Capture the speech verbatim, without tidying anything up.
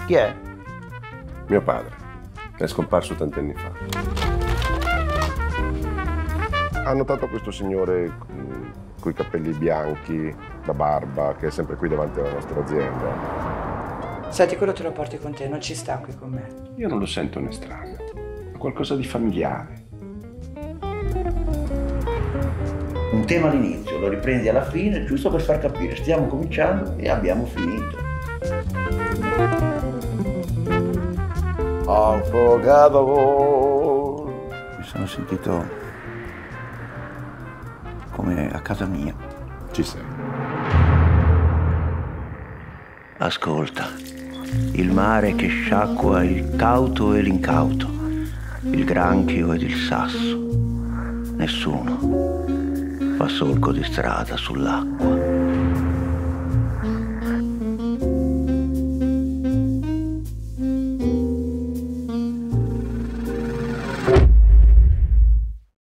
Chi è? Mio padre. È scomparso tanti anni fa. Ha notato questo signore con i capelli bianchi, la barba, che è sempre qui davanti alla nostra azienda. Senti, quello te lo porti con te, non ci sta qui con me. Io non lo sento un estraneo, è qualcosa di familiare. Un tema all'inizio, lo riprendi alla fine, giusto per far capire, stiamo cominciando e abbiamo finito. Unforgettable. Mi sono sentito come a casa mia. Ci sei. Ascolta, il mare che sciacqua il cauto e l'incauto, il granchio ed il sasso. Nessuno fa solco di strada sull'acqua.